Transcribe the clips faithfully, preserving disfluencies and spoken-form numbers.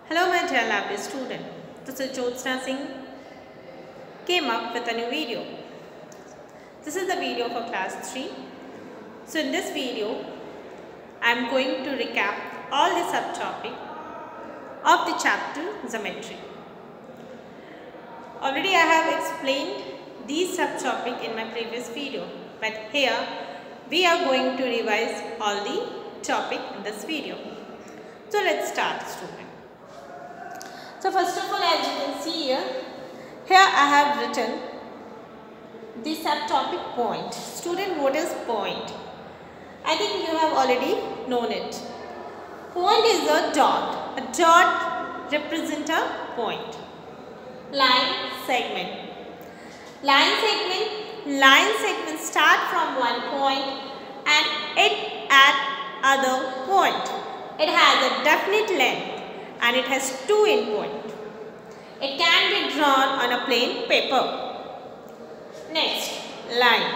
Hello my dear lovely student, this is Jyotsna Singh came up with a new video. This is the video for class three. So in this video, I am going to recap all the subtopic of the chapter Geometry. Already I have explained these subtopic in my previous video, but here we are going to revise all the topic in this video. So let's start, student. So first of all, as you can see here, here I have written the subtopic point. Student, what is point? I think you have already known it. Point is a dot. A dot represents a point. Line segment. Line segment. Line segment start from one point and it at other point. It has a definite length and it has two endpoints. It can be drawn on a plain paper. Next, line.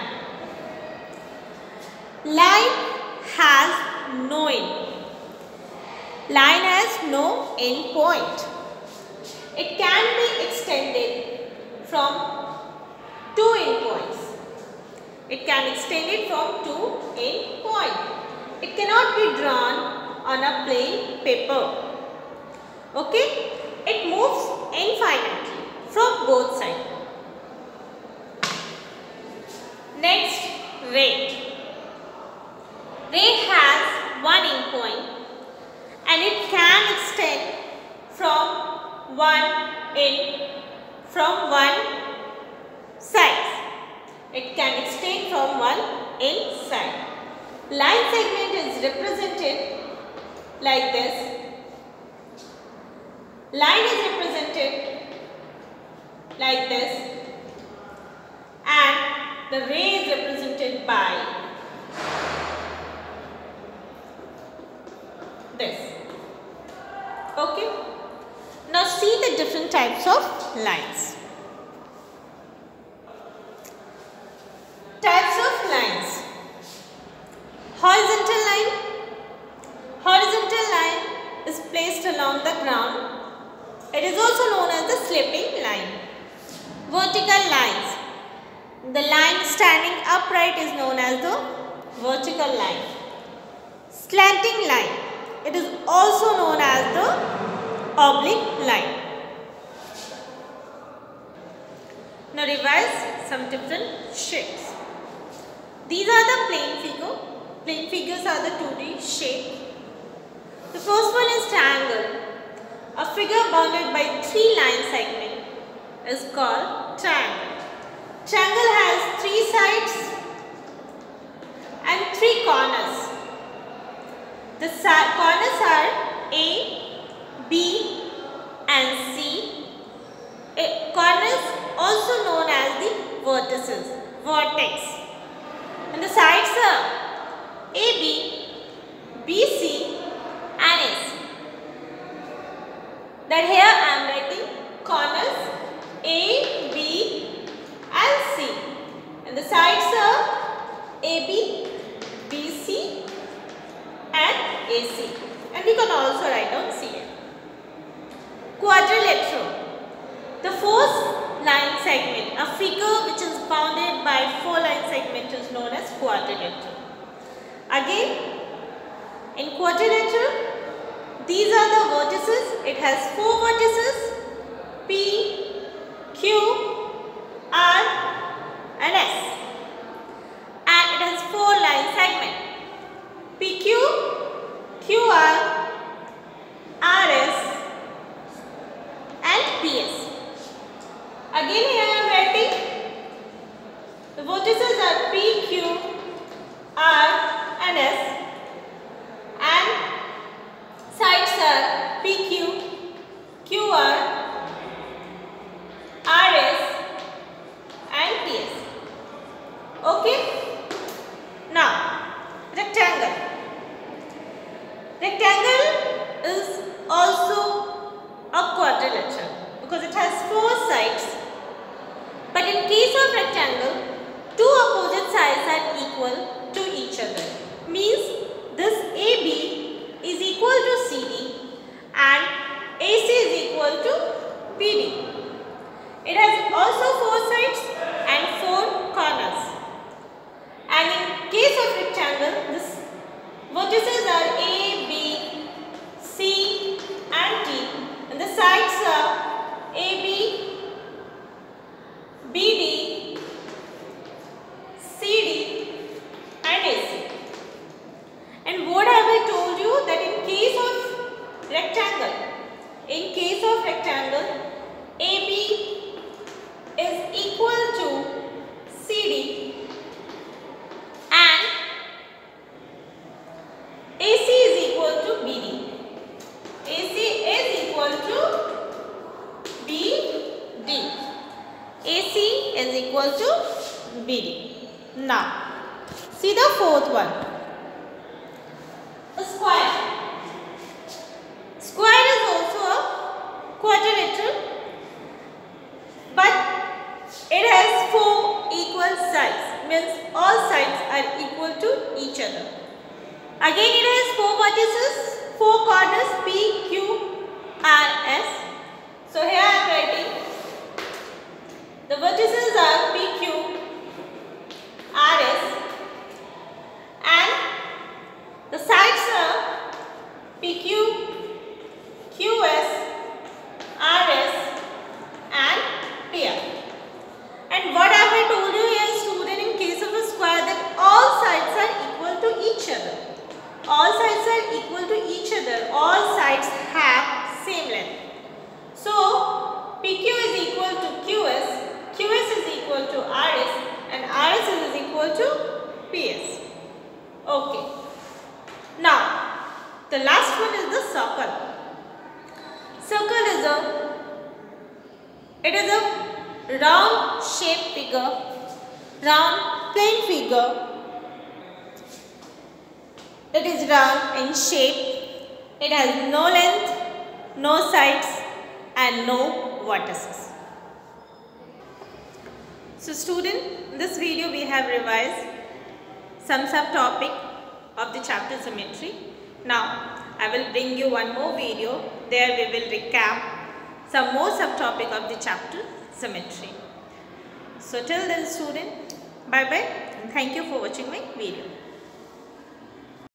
Line has no end. Line has no end point. It can be extended from two endpoints. It can extend it from two endpoints. It cannot be drawn on a plain paper. Okay, it moves infinitely from both sides. Next, ray. Ray has one endpoint and it can extend from one end from one side. It can extend from one end side. Line segment is represented like this. Line is represented like this and the ray is represented by this. Okay. Now see the different types of lines. Types of lines. Horizontal line. Horizontal line is placed along the ground. It is also known as the sloping line. Vertical lines. The line standing upright is known as the vertical line. Slanting line. It is also known as the oblique line. Now revise some different shapes. These are the plane figure. Plane figures are the two D shape. The first one is triangle. A figure bounded by three line segments is called triangle. Triangle has three sides and three corners. The corners are A, B and C. A corners also known as the vertices, vertex. And the sides are A B, B C and A C. That here I am writing corners A, B and C. And the sides are A B, B C and A C. And you can also write down C here. Quadrilateral. The fourth line segment, a figure which is bounded by four line segments is known as quadrilateral. Again, in quadrilateral, these are the vertices. It has four vertices P, Q, R and S. And it has four line segments P Q, Q R, R S and P S. Again here I am writing the vertices are P, Q, R and S. And sides are P Q, Q R, R S and T S. Okay. Now, rectangle. Rectangle is also a quadrilateral because it has four sides. But in case of rectangle, two opposite sides are equal to each other. Means this A B is equal to C D and A C rectangle. In case of rectangle, A B is equal to C D and A C is equal to B D. A C is equal to B D. A C is equal to B D. Now, see the fourth one. A square. Square is also a quadrilateral, but it has four equal sides. Means all sides are equal to each other. Again, it has four vertices, four corners P, Q, R, S. So here I am writing the vertices are P, Q, R, S, and the sides are P, Q, Q, S, R, S, and P, R. And what have I told you here, student, in case of a square, that all sides are equal to each other. All sides are equal to each other. All sides have same length. So, P Q is equal to Q S, Q S is equal to R S, and R S is equal to P S. Okay. Now, the last one is the circle. Circle is a, it is a round shaped figure, round plain figure. It is round in shape. It has no length, no sides, and no vertices. So student, in this video we have revised some subtopic of the chapter Symmetry. Now, I will bring you one more video. There we will recap some more subtopic of the chapter Symmetry. So till then student, bye bye and thank you for watching my video.